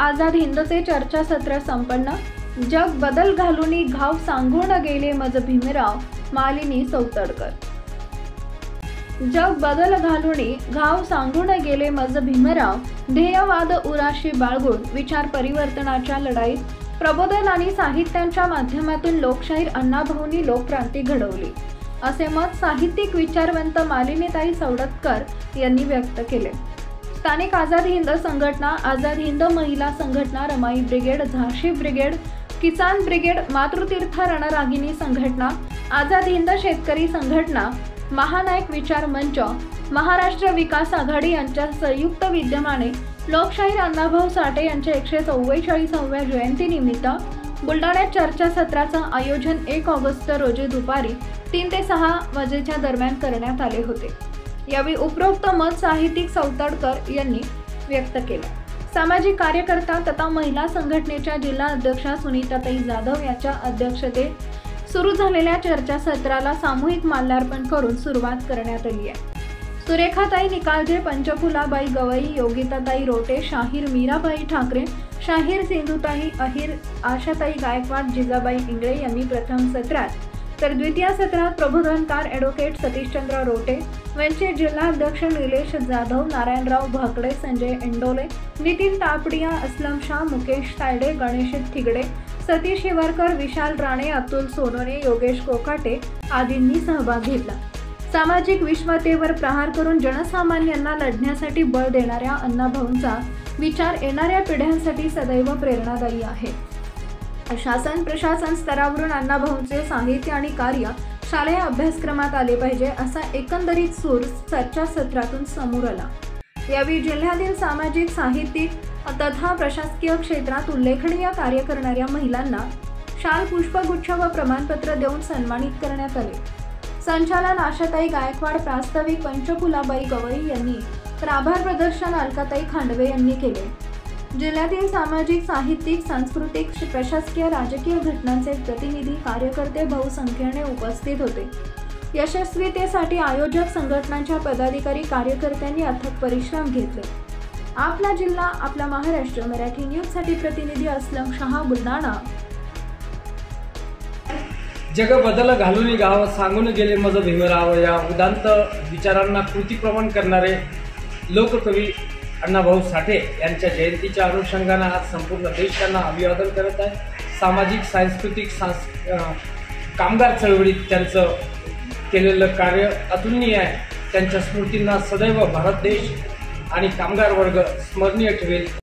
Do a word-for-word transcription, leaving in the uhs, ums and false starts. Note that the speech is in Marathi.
आझाद हिंदचे चर्चासत्र संपन्न। जग बदल घालूनी घाव सांगून गेले मज भीमराव, मालिनी सौतडकर। जग बदल घालूनी घाव सांगून गेले मज भीमराव, ध्येयवाद उराशी बाळगून विचार परिवर्तनाच्या लढाईत प्रबोधन आणि साहित्यांच्या माध्यमातून लोकशाहीर अण्णाभाऊंनी लोकक्रांती घडवली, असे मत साहित्यिक विचारवंत मालिनीताई सौतडकर यांनी व्यक्त केले। स्थानिक आझाद हिंद संघटना, आझाद हिंद महिला संघटना, रमाई ब्रिगेड, झाशी ब्रिगेड, किसान ब्रिगेड, मातृतीर्थ रणरागिणी संघटना, आझाद हिंद शेतकरी संघटना, महानायक विचार मंच, महाराष्ट्र विकास आघाडी यांच्या संयुक्त विद्यमाने लोकशाहीर अण्णाभाऊ साठे यांच्या एकशे चव्वेचाळीसाव्या जयंतीनिमित्त बुलढाण्यात चर्चासत्राचं आयोजन एक ऑगस्ट रोजी दुपारी तीन ते सहा वाजेच्या दरम्यान करण्यात आले होते। यावेळी उपरोक्त मत साहित्यिक सौतडकर यांनी व्यक्त केले। सामाजिक कार्यकर्ता तथा महिला संघटनेच्या जिल्हा अध्यक्षा सुनीताताई जाधव यांच्या अध्यक्षतेत सुरू झालेल्या चर्चासत्राला सामूहिक माल्यार्पण करून सुरुवात करण्यात आली आहे। सुरेखाताई निकालजे, पंचफुलाबाई गवई, योगिताताई रोटे, शाहीर मीराबाई ठाकरे, शाहीर सिंधुताई अहिर, आशाताई गायकवाड, जिजाबाई इंगळे यांनी प्रथम सत्रात, तर द्वितीय सत्रात प्रबोधनकार ॲडव्होकेट सतीशचंद्र रोटे, वंचित जिल्हा अध्यक्ष निलेश जाधव, नारायणराव भाकडे, संजय इंडोले, नितीन तापडिया, अस्लम शाह, मुकेश तायडे, गणेश थिगडे, सतीश हिवरकर, विशाल राणे, अतुल सोनोने, योगेश कोकाटे आदींनी सहभाग घेतला। सामाजिक विषमतेवर प्रहार करून जनसामान्यांना लढण्यासाठी बळ देणाऱ्या अण्णाभाऊंचा विचार येणाऱ्या पिढ्यांसाठी सदैव प्रेरणादायी आहे। शासन प्रशासन स्तरावरून अण्णाभाऊंचे साहित्य आणि कार्य शालेय अभ्यासक्रमात आले पाहिजे, असा एकंदरीत सूर चर्चासत्रातून समोर आला। यावेळी जिल्ह्यातील सामाजिक, साहित्यिक तथा प्रशासकीय क्षेत्रात उल्लेखनीय कार्य करणाऱ्या महिलांना शाल, पुष्पगुच्छ व प्रमाणपत्र देऊन सन्मानित करण्यात आले। संचालन आशाताई गायकवाड, प्रास्ताविक पंचफुलाबाई गवई यांनी, तर आभार प्रदर्शन अलकाताई खांडवे यांनी केले। जिल्ह्यातील सामाजिक, साहित्यिक, सांस्कृतिक, प्रशासकीय, राजकीय घटनांचे प्रतिनिधी, कार्यकर्ते बहुसंख्येने उपस्थित होते। यशस्वीतेसाठी आयोजक संघटनांच्या पदाधिकारी, कार्यकर्त्यांनी अथक परिश्रम घेतले। आपला जिल्हा, आपला महाराष्ट्र मराठी न्यूज साठी प्रतिनिधी अस्लम शाह, बुलढाणा। जग बदल घालूनी गाव सांगून गेले मज भीमराव या उदांत विचारांना कृतीप्रमाण करणारे लोककवी अण्णाभाऊ साठे यांच्या जयंतीच्या अनुषंगाने आज संपूर्ण देश त्यांना अभिवादन करत आहे। सामाजिक, सांस्कृतिक, सांस कामगार चळवळीत त्यांचं केलेलं कार्य अतुलनीय आहे। त्यांच्या स्मृतींना सदैव भारत देश आणि कामगार वर्ग स्मरणीय ठेवेल।